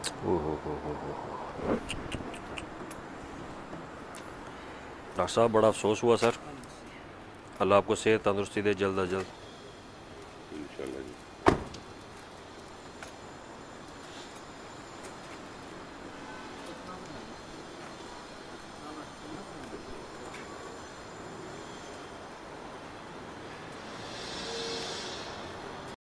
Doctor साहब बड़ा अफसोस हुआ सर। अल्लाह आपको सेहत तंदुरुस्ती दे जल्द अज जल्द। इंशाल्लाह जी।